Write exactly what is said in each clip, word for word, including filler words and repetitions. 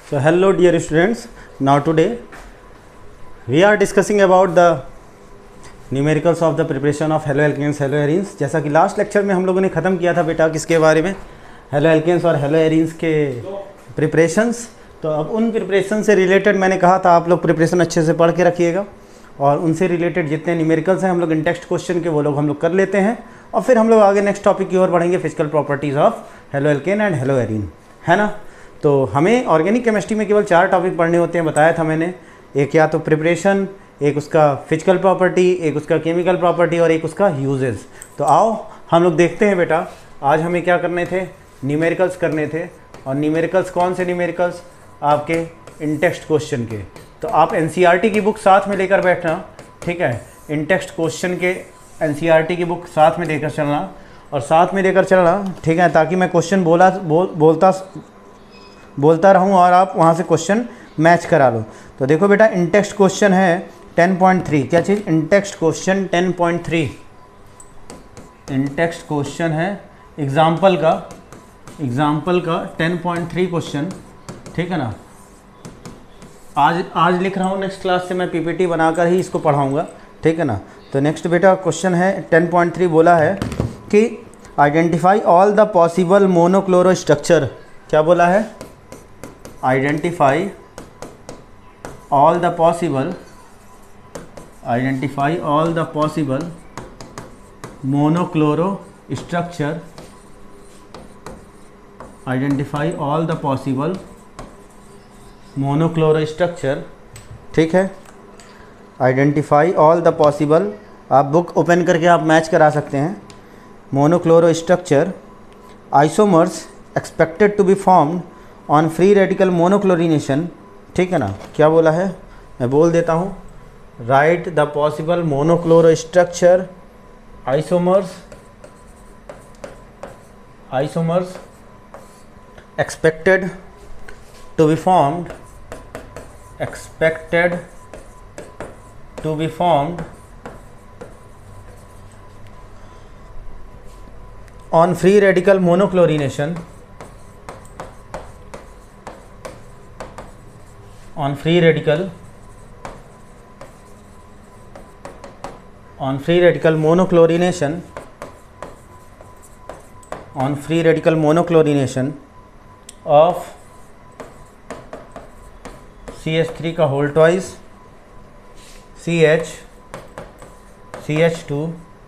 So hello dear students, now today we are discussing about the numericals of the preparation of haloalkanes haloarenes। जैसा कि last lecture में हम लोगों ने ख़त्म किया था बेटा किसके बारे में, haloalkanes और haloarenes के प्रिपरेशंस। तो अब उन प्रिपरेशन से रिलेटेड मैंने कहा था आप लोग प्रिपरेशन अच्छे से पढ़ के रखिएगा और उनसे रिलेटेड जितने न्यूमेरिकल्स हैं हम लोग इन टेक्स्ट क्वेश्चन के वो लोग हम लोग कर लेते हैं और फिर हम लोग आगे नेक्स्ट टॉपिक की ओर बढ़ेंगे, physical properties of haloalkane and haloarene, है ना। तो हमें ऑर्गेनिक केमिस्ट्री में केवल चार टॉपिक पढ़ने होते हैं, बताया था मैंने। एक या तो प्रिपरेशन, एक उसका फिजिकल प्रॉपर्टी, एक उसका केमिकल प्रॉपर्टी और एक उसका यूजेस। तो आओ हम लोग देखते हैं बेटा, आज हमें क्या करने थे, न्यूमेरिकल्स करने थे। और न्यूमेरिकल्स कौन से न्यूमेरिकल्स, आपके इन टेक्स्ट क्वेश्चन के। तो आप एनसीईआरटी की बुक साथ में लेकर बैठना, ठीक है। इन टेक्स्ट क्वेश्चन के एनसीईआरटी की बुक साथ में लेकर चलना और साथ में लेकर चलना, ठीक है, ताकि मैं क्वेश्चन बोला बोल बोलता बोलता रहूं और आप वहां से क्वेश्चन मैच करा लो। तो देखो बेटा, इन टेक्स्ट क्वेश्चन है टेन पॉइंट थ्री। क्या चीज़? In text question ten point three. In text question है एग्जाम्पल का एग्जाम्पल का टेन पॉइंट थ्री क्वेश्चन, ठीक है ना। आज आज लिख रहा हूँ, नेक्स्ट क्लास से मैं पीपीटी बनाकर ही इसको पढ़ाऊँगा, ठीक है ना। तो नेक्स्ट बेटा क्वेश्चन है टेन पॉइंट थ्री, बोला है कि identify all the possible monochloro structure. क्या बोला है? Identify all the possible identify all the possible monochloro structure identify all the possible monochloro structure, ठीक है। आइडेंटिफाई ऑल द पॉसिबल, आप बुक ओपन करके आप मैच करा सकते हैं। Monochloro structure isomers expected to be formed on free radical monochlorination, ठीक है ना। क्या बोला है, मैं बोल देता हूँ। Write the possible monochloro structure isomers isomers expected to be formed expected to be formed on free radical monochlorination on free radical on free radical monochlorination on free radical monochlorination of C H three का whole twice C H C H two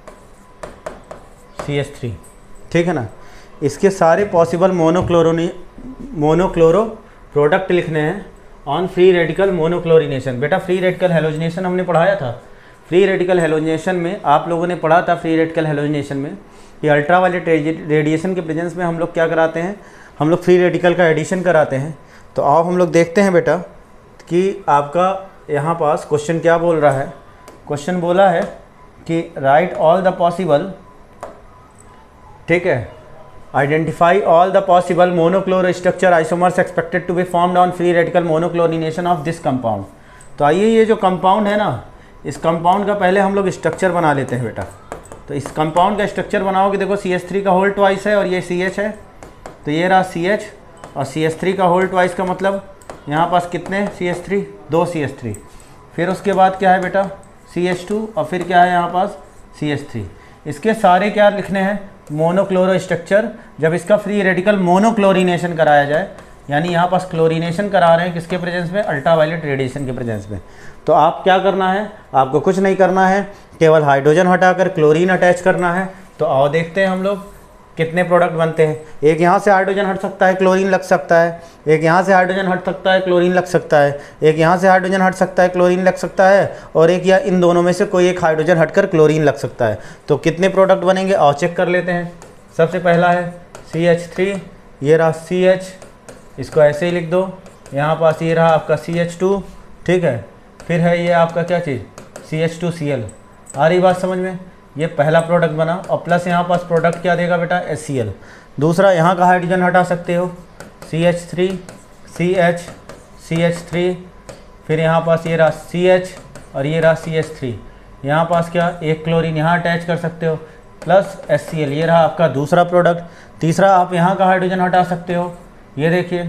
C H three, ठीक है ना। इसके सारे possible मोनोक्लोरोनी monochloro product लिखने हैं on free radical monochlorination. बेटा free radical halogenation हमने पढ़ाया था। फ्री रेडिकल हेलोजिनेशन में आप लोगों ने पढ़ा था, फ्री रेडिकल हेलोजिनेशन में कि अल्ट्रावायलेट रेडिएशन के प्रेजेंस में हम लोग क्या कराते हैं, हम लोग फ्री रेडिकल का एडिशन कराते हैं। तो आओ हम लोग देखते हैं बेटा कि आपका यहाँ पास क्वेश्चन क्या बोल रहा है। क्वेश्चन बोला है कि राइट ऑल द पॉसिबल, ठीक है, identify all the possible monochloro structure isomers expected to be formed on free radical monochlorination of this compound. तो आइए, ये जो कंपाउंड है ना, इस कंपाउंड का पहले हम लोग स्ट्रक्चर बना लेते हैं बेटा। तो इस कंपाउंड का स्ट्रक्चर बनाओगे, देखो सी एच थ्री का होल ट्वाइस है और ये सी एच है, तो ये रहा सी एच और सी एच थ्री का होल ट्वाइस का मतलब यहाँ पास कितने सी एच थ्री, दो सी एच थ्री। फिर उसके बाद क्या है बेटा, सी एच टू और फिर क्या है यहाँ पास सी एच थ्री। इसके सारे क्या लिखने हैं, मोनोक्लोरो स्ट्रक्चर। जब इसका फ्री रेडिकल मोनोक्लोरिनेशन कराया जाए, यानी यहाँ पास क्लोरिनेशन करा रहे हैं किसके प्रेजेंस में, अल्ट्रावायलेट रेडिएशन के प्रेजेंस में। तो आप क्या करना है, आपको कुछ नहीं करना है, केवल हाइड्रोजन हटाकर क्लोरीन अटैच करना है। तो आओ देखते हैं हम लोग कितने प्रोडक्ट बनते हैं। एक यहाँ से हाइड्रोजन हट सकता है, क्लोरीन लग सकता है। एक यहाँ से हाइड्रोजन हट सकता है, क्लोरीन लग सकता है। एक यहाँ से हाइड्रोजन हट सकता है, क्लोरीन लग सकता है। और एक या इन दोनों में से कोई एक हाइड्रोजन हटकर क्लोरीन लग सकता है। तो कितने प्रोडक्ट बनेंगे, और चेक कर लेते हैं। सबसे पहला है सी एच थ्री, ये रहा सी एच, इसको ऐसे ही लिख दो। यहाँ पास ये रहा आपका सी एच टू, ठीक है। फिर है ये आपका क्या चीज़, C H two C L. आ रही बात समझ में? ये पहला प्रोडक्ट बना और प्लस यहाँ पास प्रोडक्ट क्या देगा बेटा, एच सी एल। दूसरा यहाँ का हाइड्रोजन हटा सकते हो, C H three C H C H three. फिर यहाँ पास ये रहा सी एच और ये रहा सी एच थ्री। यहाँ पास क्या, एक क्लोरीन यहाँ अटैच कर सकते हो, प्लस एच सी एल। ये रहा आपका दूसरा प्रोडक्ट। तीसरा आप यहाँ का हाइड्रोजन हटा सकते हो, ये देखिए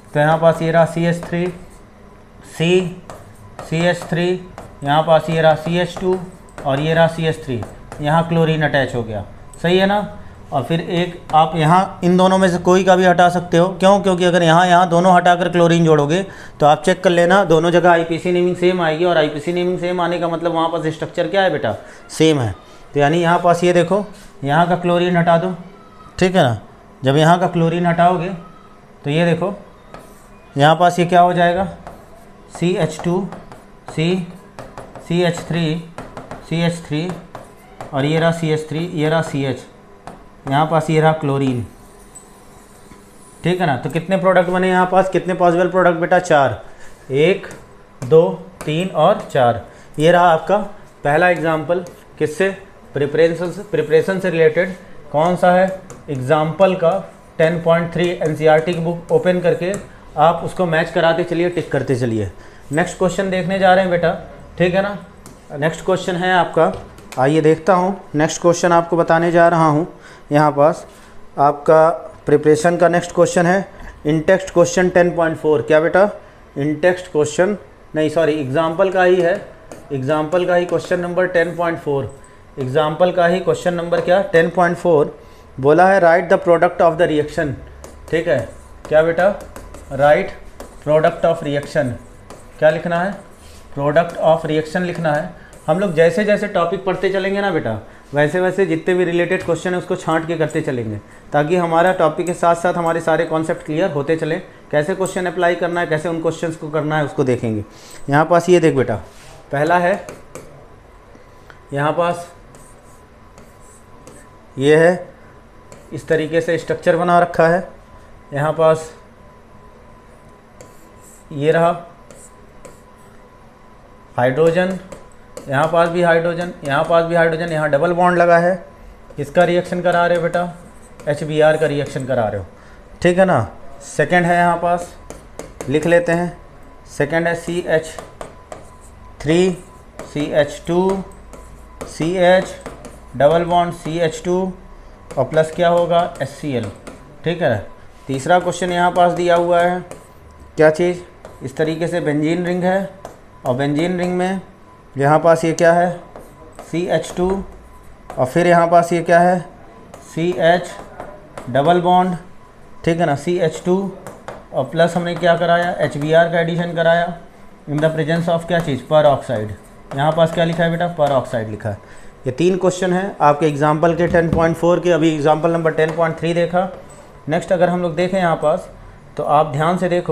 तो यहाँ पास ये रहा C H three, C C H three, यहाँ पास ये रहा सी एच टू और ये रहा सी एच थ्री, यहाँ क्लोरीन अटैच हो गया, सही है ना। और फिर एक आप यहाँ इन दोनों में से कोई का भी हटा सकते हो, क्यों? क्योंकि अगर यहाँ यहाँ दोनों हटाकर क्लोरीन जोड़ोगे तो आप चेक कर लेना दोनों जगह आईपीसी नेमिंग सेम आएगी, और आईपीसी नेमिंग सेम आने का मतलब वहाँ पास स्ट्रक्चर क्या है बेटा, सेम है। तो यानी यहाँ पास ये देखो, यहाँ का क्लोरीन हटा दो, ठीक है ना। जब यहाँ का क्लोरीन हटाओगे तो ये देखो यहाँ पास ये क्या हो जाएगा, C H two, C C H three, C H three और ये रहा सी एच थ्री, ये रहा सी एच, यहाँ पास ये रहा क्लोरीन, ठीक है ना। तो कितने प्रोडक्ट बने यहाँ पास, कितने पॉसिबल प्रोडक्ट बेटा, चार, एक दो तीन और चार। ये रहा आपका पहला एग्जाम्पल, किससे, प्रिपरेशन प्रिपरेशन से रिलेटेड। कौन सा है, एग्जाम्पल का टेन पॉइंट थ्री एनसीईआरटी की बुक ओपन करके आप उसको मैच कराते चलिए, टिक करते चलिए। नेक्स्ट क्वेश्चन देखने जा रहे हैं बेटा, ठीक है ना। नेक्स्ट क्वेश्चन है आपका, आइए देखता हूँ। नेक्स्ट क्वेश्चन आपको बताने जा रहा हूँ। यहाँ पास आपका प्रिपरेशन का नेक्स्ट क्वेश्चन है in text question ten point four. क्या बेटा, इन टेक्स्ट क्वेश्चन नहीं, सॉरी एग्जाम्पल का ही है, एग्जाम्पल का ही question number ten point four, एग्जाम्पल का ही क्वेश्चन नंबर क्या, टेन पॉइंट फोर। बोला है write the product of the reaction, ठीक है। क्या बेटा, राइट प्रोडक्ट ऑफ रिएक्शन, क्या लिखना है, प्रोडक्ट ऑफ रिएक्शन लिखना है। हम लोग जैसे जैसे टॉपिक पढ़ते चलेंगे ना बेटा, वैसे वैसे जितने भी रिलेटेड क्वेश्चन है उसको छांट के करते चलेंगे, ताकि हमारा टॉपिक के साथ साथ हमारे सारे कॉन्सेप्ट क्लियर होते चले। कैसे क्वेश्चन अप्लाई करना है, कैसे उन क्वेश्चंस को करना है, उसको देखेंगे। यहाँ पास ये देख बेटा, पहला है यहाँ पास ये है, इस तरीके से स्ट्रक्चर बना रखा है। यहाँ पास ये रहा हाइड्रोजन, यहाँ पास भी हाइड्रोजन, यहाँ पास भी हाइड्रोजन, यहाँ डबल बॉन्ड लगा है। इसका रिएक्शन करा रहे हो बेटा, एच बी आर का रिएक्शन करा रहे हो, ठीक है ना। सेकेंड है यहाँ पास, लिख लेते हैं, सेकेंड है C H three, C H two, C H double bond C H two और प्लस क्या होगा, एच सी एल, ठीक है। तीसरा क्वेश्चन यहाँ पास दिया हुआ है, क्या चीज़, इस तरीके से बेंजीन रिंग है, और बेंजीन रिंग में यहाँ पास ये क्या है, सी एच टू और फिर यहाँ पास ये क्या है, सी एच डबल बॉन्ड, ठीक है ना, सी एच टू और प्लस हमने क्या कराया, एच बी आर का एडिशन कराया इन द प्रेजेंस ऑफ क्या चीज़, पर ऑक्साइड। यहाँ पास क्या लिखा है बेटा, पर ऑक्साइड लिखा है। ये तीन क्वेश्चन हैं आपके एग्जाम्पल के टेन पॉइंट फोर के। अभी example number ten point three देखा। नेक्स्ट अगर हम लोग देखें यहाँ पास, तो आप ध्यान से देखो,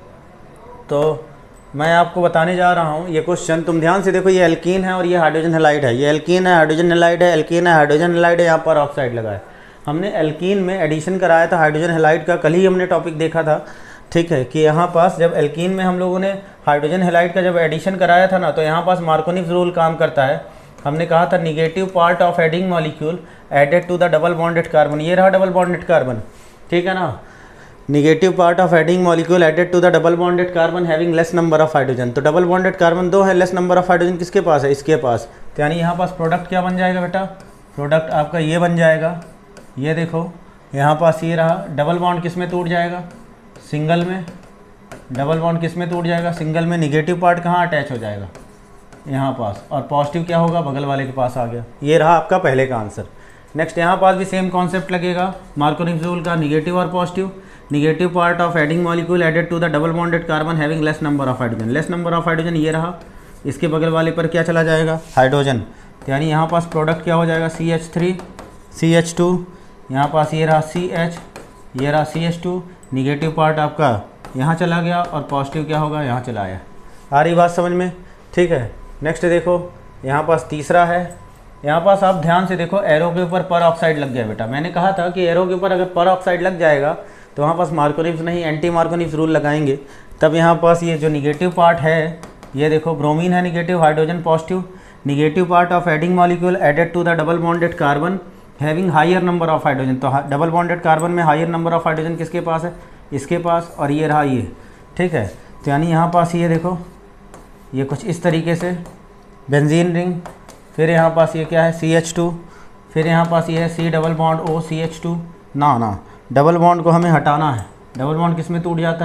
तो मैं आपको बताने जा रहा हूँ ये क्वेश्चन, तुम ध्यान से देखो। ये एल्कीन है और ये हाइड्रोजन हैलाइड है, ये एल्कीन है, हाइड्रोजन हैलाइड है, एल्कीन है, हाइड्रोजन हैलाइड है, यहाँ पर ऑक्साइड लगा है। हमने एल्कीन में एडिशन कराया था हाइड्रोजन हैलाइड का, कल ही हमने टॉपिक देखा था, ठीक है, कि यहाँ पास जब एल्कीन में हम लोगों ने हाइड्रोजन हैलाइड का जब एडिशन कराया था ना, तो यहाँ पास मार्कोनिव रूल काम करता है। हमने कहा था negative part of adding molecule added to the double bonded carbon, ये रहा डबल बॉन्डेड कार्बन, ठीक है ना। Negative part of adding molecule added to the double bonded carbon having less number of hydrogen. तो डबल बॉन्डेड कार्बन दो है, less number of hydrogen किसके पास है, इसके पास। तो यानी यहाँ पास प्रोडक्ट क्या बन जाएगा बेटा, प्रोडक्ट आपका ये बन जाएगा, ये देखो यहाँ पास ये रहा, डबल बॉन्ड किस में टूट जाएगा, सिंगल में। डबल बॉन्ड किस में टूट जाएगा, सिंगल में। निगेटिव पार्ट कहाँ अटैच हो जाएगा, यहाँ पास, और पॉजिटिव क्या होगा, बगल वाले के पास आ गया। ये रहा आपका पहले का आंसर। नेक्स्ट यहाँ पास भी सेम कॉन्सेप्ट लगेगा मार्कोनिव रूल का, निगेटिव और positive. Negative part of adding molecule added to the double bonded carbon having less number of hydrogen, less number of hydrogen ये रहा, इसके बगल वाले पर क्या चला जाएगा, हाइड्रोजन। तो यानी यहाँ पास प्रोडक्ट क्या हो जाएगा, C H three, C H two, यहाँ पास ये रहा सी एच, ये रहा C H two. Negative part आपका यहाँ चला गया और पॉजिटिव क्या होगा, यहाँ चला आया। आ रही बात समझ में, ठीक है। नेक्स्ट देखो यहाँ पास तीसरा है, यहाँ पास आप ध्यान से देखो, एरो के ऊपर पर ऑक्साइड लग गया बेटा। मैंने कहा था कि एरो के ऊपर अगर पर ऑक्साइड लग जाएगा तो वहाँ पास मार्कोनिव्स नहीं, एंटी मार्कोनिव्स रूल लगाएंगे। तब यहाँ पास ये जो निगेटिव पार्ट है, ये देखो ब्रोमीन है negative, hydrogen positive. Negative part of adding molecule added to the double bonded carbon having higher number of hydrogen. तो डबल बॉन्डेड कार्बन में हायर नंबर ऑफ हाइड्रोजन किसके पास है, इसके पास, और ये रहा ये, ठीक है। तो यानी यहाँ पास ये देखो, ये कुछ इस तरीके से बेंजीन रिंग, फिर यहाँ पास ये क्या है, सी एच टू, फिर यहाँ पास ये है C double bond O C H two. ना ना, डबल बॉन्ड को हमें हटाना है। डबल बॉन्ड किस में टूट जाता है,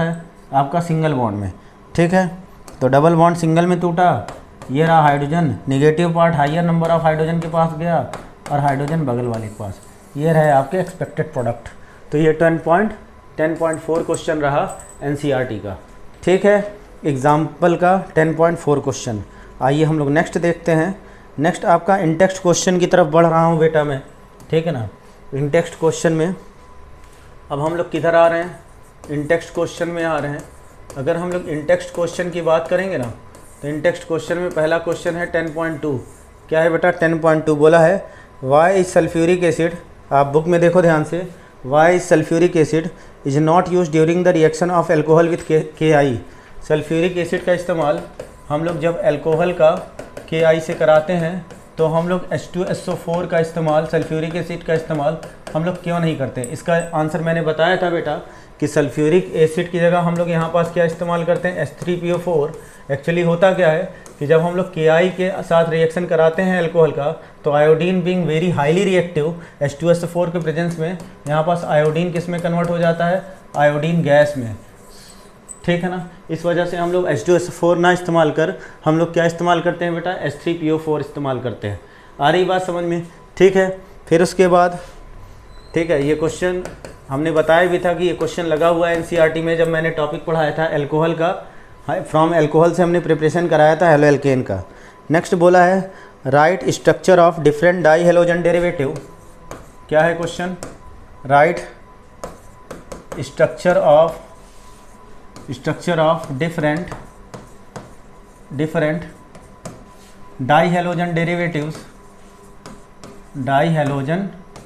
आपका सिंगल बॉन्ड में, ठीक है। तो डबल बॉन्ड सिंगल में टूटा, ये रहा hydrogen, negative part higher number of hydrogen के पास गया और हाइड्रोजन बगल वाले के पास, ये रहे आपके एक्सपेक्टेड प्रोडक्ट। तो ये ten point ten point four question रहा एनसीईआरटी का, ठीक है, एग्जाम्पल का टेन पॉइंट फोर क्वेश्चन। आइए हम लोग नेक्स्ट देखते हैं। नेक्स्ट आपका इनटेक्स्ट क्वेश्चन की तरफ बढ़ रहा हूँ बेटा मैं, ठीक है ना। इनटेक्स्ट क्वेश्चन में अब हम लोग किधर आ रहे हैं, इनटेक्स्ट क्वेश्चन में आ रहे हैं। अगर हम लोग इनटेक्स्ट क्वेश्चन की बात करेंगे ना, तो इनटेक्स्ट क्वेश्चन में पहला क्वेश्चन है टेन पॉइंट टू। क्या है बेटा, टेन पॉइंट टू बोला है वाई इज सल्फ्यूरिक एसिड, आप बुक में देखो ध्यान से, why is sulphuric acid is not use during the reaction of alcohol with K I. Sulphuric acid का इस्तेमाल हम लोग जब एल्कोहल का के आई से कराते हैं तो हम लोग H two S O four का इस्तेमाल, सल्फ्यूरिक एसिड का इस्तेमाल हम लोग क्यों नहीं करते। इसका आंसर मैंने बताया था बेटा कि सल्फ्यूरिक एसिड की जगह हम लोग यहाँ पास क्या इस्तेमाल करते हैं, H three P O four. Actually होता क्या है कि जब हम लोग के आई के साथ रिएक्शन कराते हैं एल्कोहल का, तो iodine being very highly reactive H two S O four के प्रेजेंस में यहाँ पास आयोडीन किस में कन्वर्ट हो जाता है, आयोडीन गैस में, ठीक है ना। इस वजह से हम लोग H two S O four ना इस्तेमाल कर हम लोग क्या इस्तेमाल करते हैं बेटा, H three P O four इस्तेमाल करते हैं। आ रही बात समझ में, ठीक है। फिर उसके बाद, ठीक है, ये क्वेश्चन हमने बताया भी था कि ये क्वेश्चन लगा हुआ है एनसीईआरटी में, जब मैंने टॉपिक पढ़ाया था एल्कोहल का, फ्रॉम एल्कोहल से हमने प्रिपरेशन कराया था हेलो एल्केन का। नेक्स्ट बोला है write structure of different di halogen derivative. क्या है question, write structure of structure of different different di halogen derivatives di halogen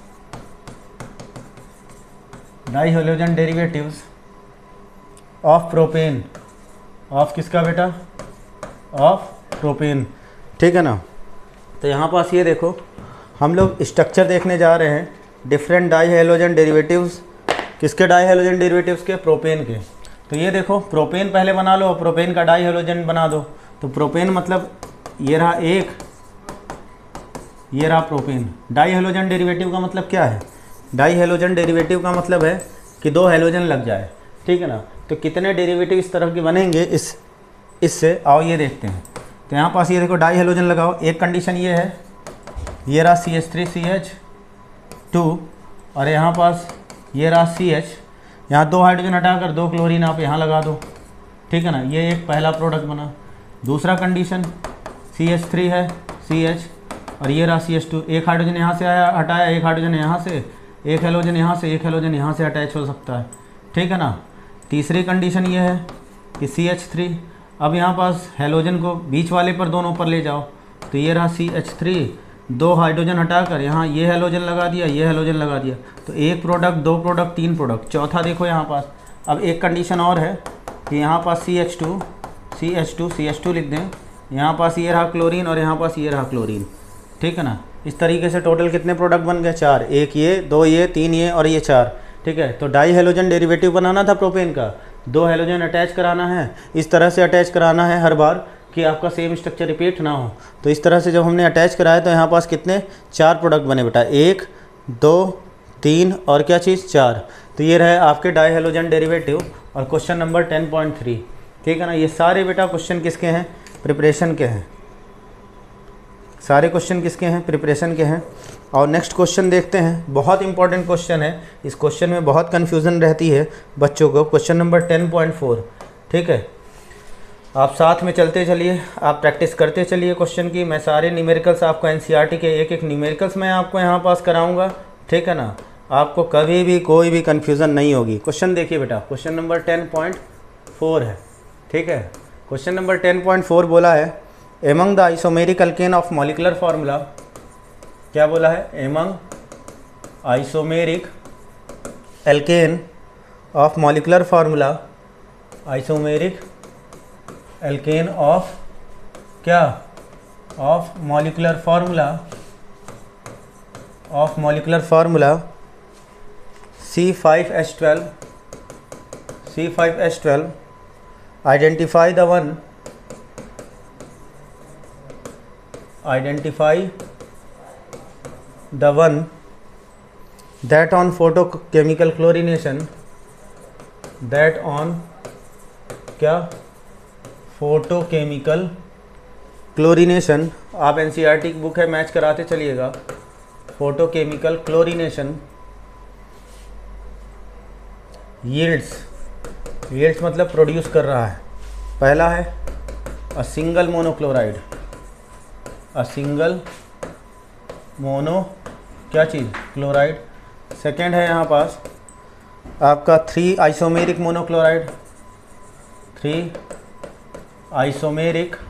di halogen derivatives of propane, of किसका बेटा, ऑफ प्रोपेन, ठीक है ना। तो यहाँ पास ये देखो हम लोग स्ट्रक्चर देखने जा रहे हैं, डिफरेंट डाई हेलोजन डेरिवेटिव्स, किसके डाई हेलोजन डेरिवेटिव्स के, प्रोपेन के। तो ये देखो प्रोपेन पहले बना लो, प्रोपेन का डाई हेलोजन बना दो। तो प्रोपेन मतलब ये रहा एक, ये रहा प्रोपेन। डाई हेलोजन डेरिवेटिव का मतलब क्या है, डाई हेलोजन डेरिवेटिव का मतलब है कि दो हेलोजन लग जाए, ठीक है ना। तो कितने डेरिवेटिव इस तरह के बनेंगे इस इससे, आओ ये देखते हैं। तो यहाँ पास ये देखो डाई हेलोजन लगाओ, एक कंडीशन ये है, ये रहा C H three C H two और यहाँ पास ये रहा सी एच, यहाँ दो हाइड्रोजन हटाकर दो क्लोरीन आप यहाँ लगा दो, ठीक है ना। ये एक पहला प्रोडक्ट बना। दूसरा कंडीशन सी एच थ्री है सी एच और ये रहा सी एच टू, एक हाइड्रोजन यहाँ से आया हटाया, एक हाइड्रोजन यहाँ से, एक हेलोजन यहाँ से, एक हेलोजन यहाँ से अटैच हो सकता है, ठीक है ना। तीसरी कंडीशन ये है कि सी एच थ्री, अब यहाँ पास हेलोजन को बीच वाले पर दोनों पर ले जाओ, तो ये रहा सी एच थ्री, दो हाइड्रोजन हटाकर यहाँ ये हेलोजन लगा दिया, ये हेलोजन लगा दिया, तो एक प्रोडक्ट, दो प्रोडक्ट, तीन प्रोडक्ट। चौथा देखो यहाँ पास, अब एक कंडीशन और है कि यहाँ पास C H two C H two C H two लिख दें, यहाँ पास ये रहा क्लोरीन और यहाँ पास ये रहा क्लोरीन, ठीक है ना। इस तरीके से टोटल कितने प्रोडक्ट बन गए, चार, एक ये, दो ये, तीन ये और ये चार, ठीक है। तो डाई हेलोजन डेरिवेटिव बनाना था प्रोपेन का, दो हेलोजन अटैच कराना है, इस तरह से अटैच कराना है हर बार कि आपका सेम स्ट्रक्चर रिपीट ना हो। तो इस तरह से जब हमने अटैच कराया तो यहाँ पास कितने, चार प्रोडक्ट बने बेटा, एक, दो, तीन और क्या चीज़, चार। तो ये रहे आपके डाई हेलोजन डेरिवेटिव और question number ten point three, ठीक है ना। ये सारे बेटा क्वेश्चन किसके हैं, प्रिपरेशन के हैं, सारे क्वेश्चन किसके हैं, प्रिपरेशन के हैं। और नेक्स्ट क्वेश्चन देखते हैं, बहुत इंपॉर्टेंट क्वेश्चन है, इस क्वेश्चन में बहुत कन्फ्यूज़न रहती है बच्चों को। Question number ten point four, ठीक है। आप साथ में चलते चलिए, आप प्रैक्टिस करते चलिए क्वेश्चन की। मैं सारे न्यूमेरिकल्स आपको एनसीईआरटी के एक एक न्यूमेरिकल्स मैं आपको यहाँ पास कराऊंगा, ठीक है ना। आपको कभी भी कोई भी कन्फ्यूज़न नहीं होगी। क्वेश्चन देखिए बेटा, question number ten point four है, ठीक है। Question number ten point four बोला है among the isomeric alkane of molecular formula, क्या बोला है, among isomeric alkane of molecular formula, isomeric alkane of क्या, of molecular formula of molecular formula C five H twelve C five H twelve identify the one identify the one that on photochemical chlorination that on क्या, photochemical chlorination. आप NCERT की book है, match कराते चलिएगा। Photochemical chlorination yields, yields मतलब produce कर रहा है। पहला है a single monochloride, a single mono क्या चीज़, क्लोराइड। सेकेंड है यहाँ पास आपका three isomeric monochloride, three isomeric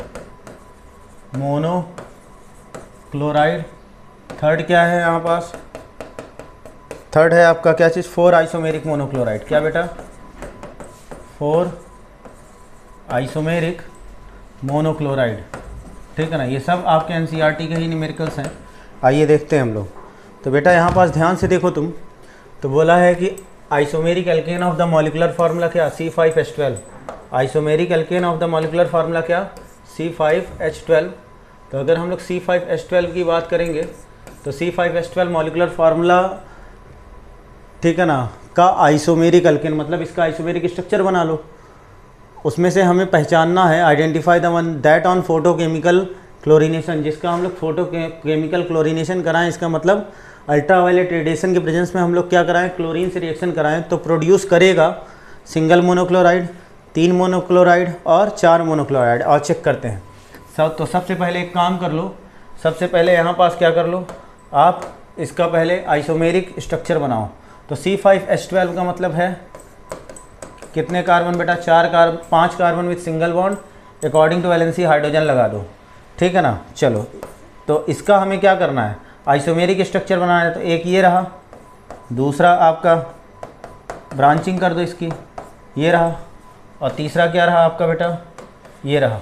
monochloride. Third क्या है यहाँ पास, थर्ड है आपका क्या चीज़, फोर आइसोमेरिक मोनोक्लोराइड। क्या बेटा, फोर आइसोमेरिक मोनोक्लोराइड। ठीक है ना, ये सब आपके एनसीईआरटी के ही न्यूमेरिकल्स हैं। आइए देखते हैं हम लोग। तो बेटा यहाँ पास ध्यान से देखो तुम, तो बोला है कि isomeric alkane of the molecular formula क्या, C five H twelve. Isomeric alkane of the molecular formula क्या, सी फाइव एच ट्वेल्व। तो अगर हम लोग सी फाइव एच ट्वेल्व की बात करेंगे तो C five H twelve molecular formula, ठीक है ना, का आइसोमेरिक एल्केन मतलब इसका आइसोमेरिक स्ट्रक्चर बना लो। उसमें से हमें पहचानना है, identify the one that on photochemical chlorination, जिसका हम लोग फोटो केमिकल क्लोरीनेशन कराएं। इसका मतलब अल्ट्रावायलेट रेडिएशन के प्रेजेंस में हम लोग क्या कराएं, क्लोरीन से रिएक्शन कराएं तो प्रोड्यूस करेगा सिंगल मोनोक्लोराइड, तीन मोनोक्लोराइड और चार मोनोक्लोराइड। और चेक करते हैं सब। तो सबसे पहले एक काम कर लो, सबसे पहले यहाँ पास क्या कर लो, आप इसका पहले आइसोमेरिक स्ट्रक्चर बनाओ। तो सी फाइव एच ट्वेल्व का मतलब है कितने कार्बन बेटा, चार कार्बन, पाँच carbon with single bond, according to valency hydrogen लगा दो। ठीक है ना, चलो तो इसका हमें क्या करना है, आइसोमेरिक स्ट्रक्चर बनाना है। तो एक ये रहा, दूसरा आपका ब्रांचिंग कर दो इसकी, ये रहा, और तीसरा क्या रहा आपका बेटा, ये रहा।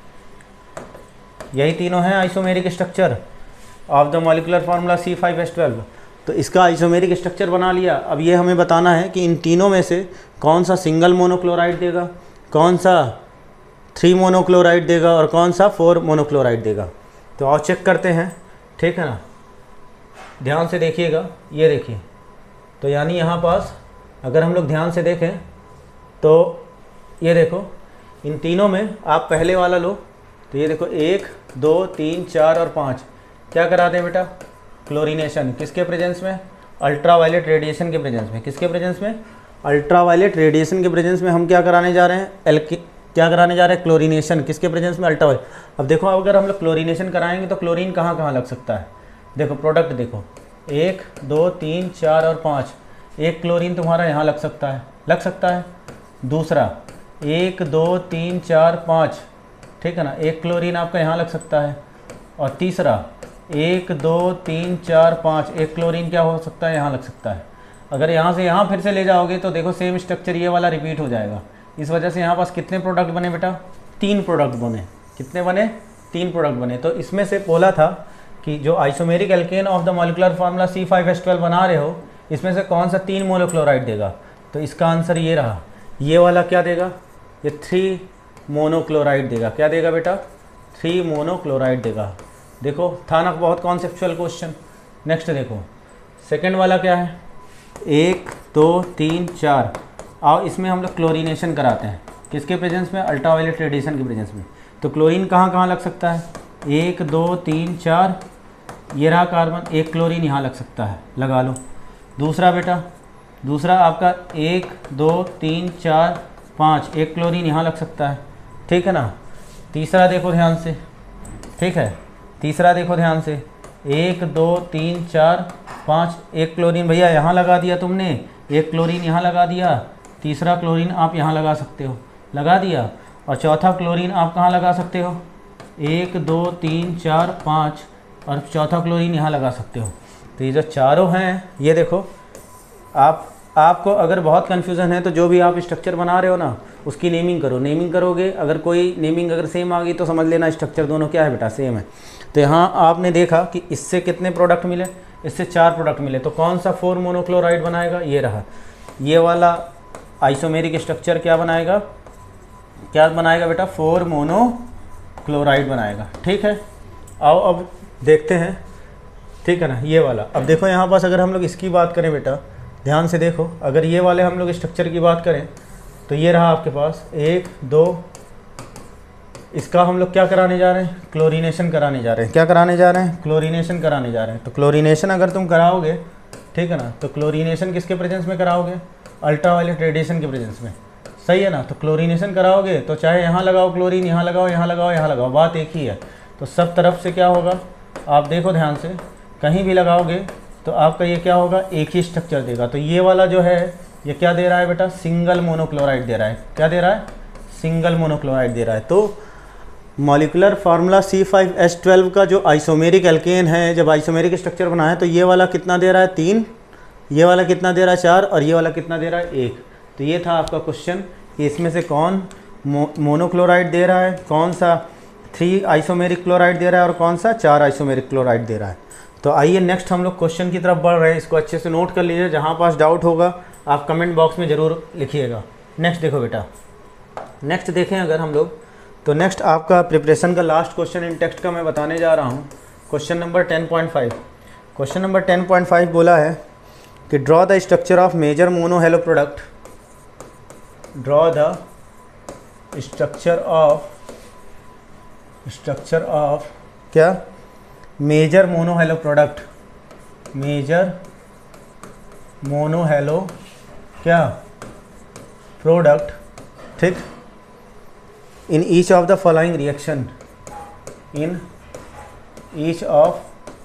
यही तीनों हैं isomeric structure of the molecular formula C five H twelve. तो इसका आइसोमेरिक स्ट्रक्चर बना लिया। अब ये हमें बताना है कि इन तीनों में से कौन सा सिंगल मोनोक्लोराइड देगा, कौन सा थ्री मोनोक्लोराइड देगा और कौन सा फोर मोनोक्लोराइड देगा। तो और चेक करते हैं, ठीक है ना, ध्यान से देखिएगा। ये देखिए, तो यानी यहाँ पास अगर हम लोग ध्यान से देखें तो ये देखो, इन तीनों में आप पहले वाला लो, तो ये देखो एक दो तीन चार और पाँच, क्या कराते हैं बेटा, क्लोरीनेशन। किसके प्रेजेंस में, अल्ट्रावायलेट रेडिएशन के प्रेजेंस में। किसके प्रेजेंस में, अल्ट्रावायलेट रेडिएशन के प्रेजेंस में हम क्या कराने जा रहे हैं, एल्की क्या कराने जा रहे हैं, क्लोरीनेशन। किसके प्रेजेंस में, अल्ट्रावायलेट। अब देखो, अगर हम लोग क्लोरीनेशन कराएंगे तो क्लोरीन कहाँ कहाँ लग सकता है, देखो प्रोडक्ट देखो, एक दो तीन चार और पाँच, एक क्लोरीन तुम्हारा यहाँ लग सकता है, लग सकता है। दूसरा एक दो तीन चार पाँच, ठीक है ना, एक क्लोरीन आपका यहाँ लग सकता है। और तीसरा एक दो तीन चार पाँच, एक क्लोरीन क्या हो सकता है, यहाँ लग सकता है। अगर यहाँ से यहाँ फिर से ले जाओगे तो देखो सेम स्ट्रक्चर ये वाला रिपीट हो जाएगा। इस वजह से यहाँ पास कितने प्रोडक्ट बने बेटा, तीन प्रोडक्ट बने। कितने बने, तीन प्रोडक्ट बने। तो इसमें से बोला था कि जो isomeric alkane of the molecular formula C five H twelve बना रहे हो, इसमें से कौन सा तीन मोनोक्लोराइड देगा। तो इसका आंसर ये रहा, ये वाला क्या देगा, ये थ्री मोनोक्लोराइड देगा। क्या देगा बेटा, थ्री मोनोक्लोराइड देगा। देखो था ना बहुत कॉन्सेप्चुअल क्वेश्चन। नेक्स्ट देखो, सेकंड वाला क्या है, एक दो तीन चार। आओ इसमें हम लोग क्लोरीनेशन कराते हैं। किसके प्रेजेंस में, अल्ट्रावायलेट रेडिएशन के प्रेजेंस में। तो क्लोरीन कहाँ कहाँ लग सकता है, एक दो तीन चार, ये रहा कार्बन, एक क्लोरीन यहाँ लग सकता है, लगा लो। दूसरा बेटा, दूसरा आपका एक दो तीन चार पाँच, एक क्लोरीन यहाँ लग सकता है, ठीक है ना। तीसरा देखो ध्यान से, ठीक है, तीसरा देखो ध्यान से, एक दो तीन चार पाँच, एक क्लोरीन भैया यहाँ लगा दिया तुमने, एक क्लोरीन यहाँ लगा दिया, तीसरा क्लोरीन आप यहाँ लगा सकते हो, लगा दिया। और चौथा क्लोरीन आप कहाँ लगा सकते हो, एक दो तीन चार पाँच, और चौथा क्लोरीन यहाँ लगा सकते हो। तो ये जो चारों हैं, ये देखो, आप आपको अगर बहुत कन्फ्यूज़न है तो जो भी आप स्ट्रक्चर बना रहे हो ना, उसकी नेमिंग करो। नेमिंग करोगे, अगर कोई नेमिंग अगर सेम आ गई तो समझ लेना स्ट्रक्चर दोनों क्या है बेटा, सेम है। तो यहाँ आपने देखा कि इससे कितने प्रोडक्ट मिले, इससे चार प्रोडक्ट मिले। तो कौन सा फोर मोनोक्लोराइड बनाएगा, ये रहा। ये वाला आइसोमेरिक स्ट्रक्चर क्या बनाएगा, क्या बनाएगा बेटा, फोर मोनोक्लोराइड बनाएगा। ठीक है, आओ अब देखते हैं, ठीक है ना, ये वाला। अब देखो यहाँ पास अगर हम लोग इसकी बात करें बेटा, ध्यान से देखो, अगर ये वाले हम लोग स्ट्रक्चर की बात करें तो ये रहा आपके पास एक दो, इसका हम लोग क्या कराने जा रहे हैं, क्लोरीनेशन कराने जा रहे हैं। क्या कराने जा रहे हैं, क्लोरीनेशन कराने जा रहे हैं। तो क्लोरीनेशन अगर तुम कराओगे, ठीक है ना, तो क्लोरीनेशन किसके प्रेजेंस में कराओगे, अल्ट्रावायलेट रेडिएशन के प्रेजेंस में, सही है ना। तो क्लोरीनेशन कराओगे तो चाहे यहाँ लगाओ क्लोरीन, यहाँ लगाओ, यहाँ लगाओ, यहाँ लगाओ, बात एक ही है। तो सब तरफ से क्या होगा, आप देखो ध्यान से, कहीं भी लगाओगे तो आपका ये क्या होगा, एक ही स्ट्रक्चर देगा। तो ये वाला जो है ये क्या दे रहा है बेटा, सिंगल मोनोक्लोराइड दे रहा है। क्या दे रहा है, सिंगल मोनोक्लोराइड दे रहा है। तो molecular formula C five H twelve का जो आइसोमेरिक एल्केन है, जब आइसोमेरिक स्ट्रक्चर बना है तो ये वाला कितना दे रहा है, तीन, ये वाला कितना दे रहा है, चार, और ये वाला कितना दे रहा है, एक। तो ये था आपका क्वेश्चन कि इसमें से कौन मो, मोनोक्लोराइड दे रहा है, कौन सा थ्री आइसोमेरिक क्लोराइड दे रहा है और कौन सा चार आइसोमेरिक क्लोराइड दे रहा है। तो आइए नेक्स्ट हम लोग क्वेश्चन की तरफ बढ़ रहे हैं। इसको अच्छे से नोट कर लीजिए, जहाँ पास डाउट होगा आप कमेंट बॉक्स में ज़रूर लिखिएगा। नेक्स्ट देखो बेटा, नेक्स्ट देखें अगर हम लोग, तो नेक्स्ट आपका प्रिपरेशन का लास्ट क्वेश्चन इन टेक्स्ट का मैं बताने जा रहा हूँ। Question number ten point five. Question number ten point five बोला है कि draw the structure of major mono halo product, draw the structure of structure of क्या, मेजर मोनो हेलो प्रोडक्ट, मेजर मोनो हेलो क्या प्रोडक्ट, ठीक, in each of the following reaction, in each of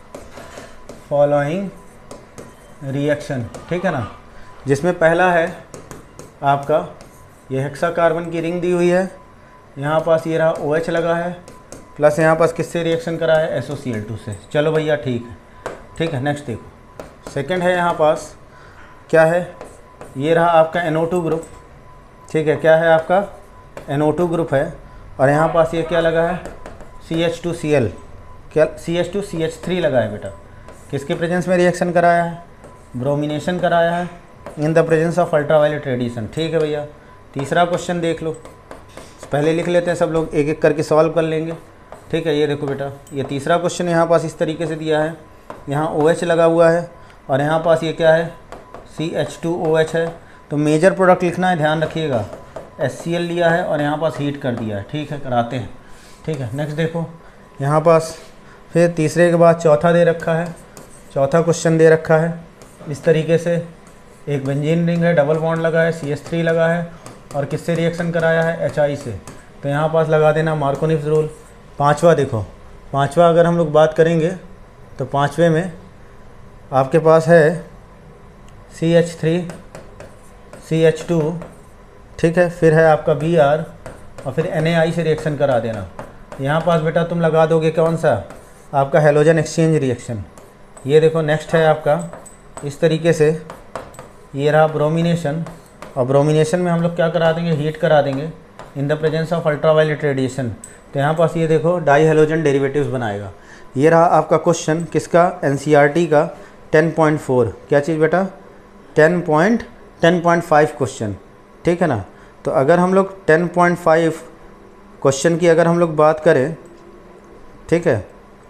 following reaction, ठीक है ना। जिसमें पहला है आपका ये हेक्सा कार्बन की रिंग दी हुई है, यहाँ पास ये रहा ओ एच लगा है, प्लस यहाँ पास किससे रिएक्शन करा है, S O C L two से। चलो भैया ठीक है, ठीक है। नेक्स्ट देखो, सेकंड है यहाँ पास क्या है, ये रहा आपका एन ओ टू ग्रुप, ठीक है, क्या है आपका एन ओ टू ग्रुप है, और यहाँ पास ये क्या लगा है, C H two C L, क्या C H two C H three लगा है बेटा। किसके प्रेजेंस में रिएक्शन कराया है, ब्रोमिनेशन कराया है in the presence of ultraviolet radiation, ठीक है भैया। तीसरा क्वेश्चन देख लो, पहले लिख लेते हैं, सब लोग एक एक करके सॉल्व कर लेंगे, ठीक है। ये देखो बेटा, ये तीसरा क्वेश्चन यहाँ पास इस तरीके से दिया है, यहाँ ओ एच लगा हुआ है और यहाँ पास ये क्या है, C H two O H है। तो मेजर प्रोडक्ट लिखना है, ध्यान रखिएगा, एस सी एल लिया है और यहाँ पास हीट कर दिया है, ठीक है, कराते हैं, ठीक है। नेक्स्ट देखो, यहाँ पास फिर तीसरे के बाद चौथा दे रखा है, चौथा क्वेश्चन दे रखा है इस तरीके से, एक बेंजीन रिंग है, डबल बॉन्ड लगा है, सी एच थ्री लगा है और किससे रिएक्शन कराया है, एच आई से। तो यहाँ पास लगा देना मार्कोनिव्स रूल। पांचवा देखो, पांचवा अगर हम लोग बात करेंगे तो पांचवे में आपके पास है C H three C H two, ठीक है, फिर है आपका बी आर और फिर एन ए आई से रिएक्शन करा देना। यहाँ पास बेटा तुम लगा दोगे कौन सा, आपका हेलोजन एक्सचेंज रिएक्शन। ये देखो नेक्स्ट है आपका इस तरीके से, ये रहा ब्रोमिनेशन, और ब्रोमिनेशन में हम लोग क्या करा देंगे, हीट करा देंगे in the presence of ultraviolet radiation. तो यहाँ पास ये देखो डाई हेलोजन डेरिवेटिव्स बनाएगा। ये रहा आपका क्वेश्चन किसका, N C E R T का टेन पॉइंट फोर, क्या चीज़ बेटा, ten point ten point five question, ठीक है ना। तो अगर हम लोग टेन पॉइंट फाइव क्वेश्चन की अगर हम लोग बात करें, ठीक है,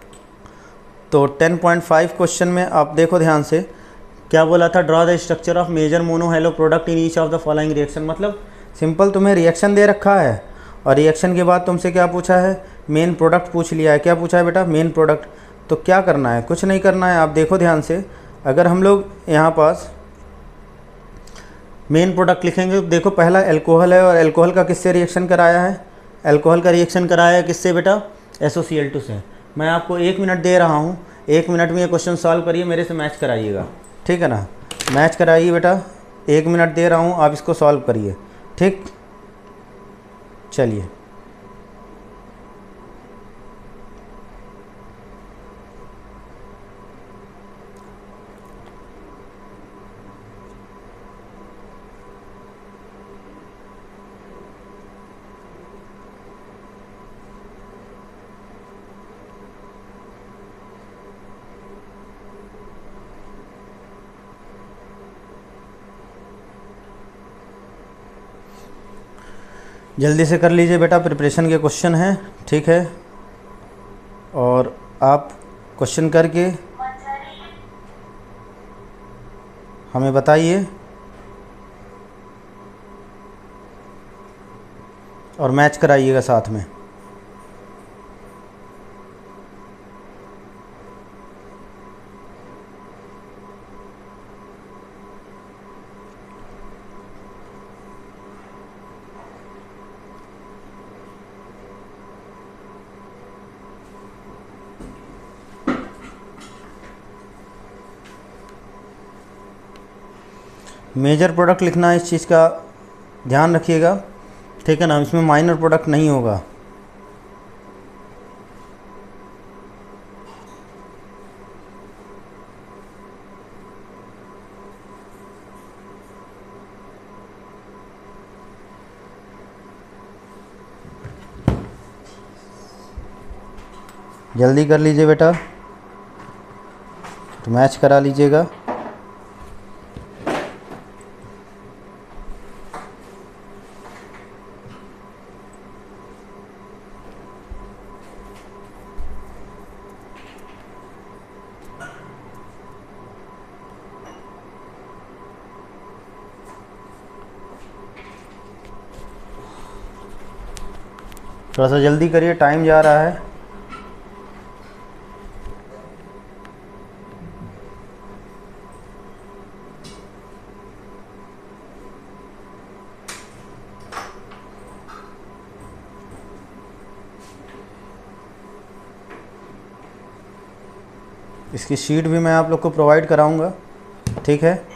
तो टेन पॉइंट फाइव क्वेश्चन में आप देखो ध्यान से, क्या बोला था, draw the structure of major mono halo product in each of the following reaction. मतलब सिंपल तुम्हें रिएक्शन दे रखा है और रिएक्शन के बाद तुमसे क्या पूछा है, मेन प्रोडक्ट पूछ लिया है। क्या पूछा है बेटा, मेन प्रोडक्ट। तो क्या करना है, कुछ नहीं करना है। आप देखो ध्यान से, अगर हम लोग यहाँ पास मेन प्रोडक्ट लिखेंगे तो देखो पहला एल्कोहल है और एल्कोहल का किससे रिएक्शन कराया है, एल्कोहल का रिएक्शन कराया है किससे बेटा, S O C L two से। मैं आपको एक मिनट दे रहा हूँ, एक मिनट में ये क्वेश्चन सॉल्व करिए, मेरे से मैच कराइएगा, ठीक है ना, मैच कराइए बेटा, एक मिनट दे रहा हूँ, आप इसको सॉल्व करिए, ठीक। चलिए जल्दी से कर लीजिए बेटा, प्रिपरेशन के क्वेश्चन हैं, ठीक है। और आप क्वेश्चन करके हमें बताइए। और मैच कराइएगा साथ में। मेजर प्रोडक्ट लिखना है, इस चीज़ का ध्यान रखिएगा, ठीक है ना। इसमें माइनर प्रोडक्ट नहीं होगा। जल्दी कर लीजिए बेटा, तो मैच करा लीजिएगा। थोड़ा सा जल्दी करिए, टाइम जा रहा है। इसकी शीट भी मैं आप लोग को प्रोवाइड कराऊंगा, ठीक है।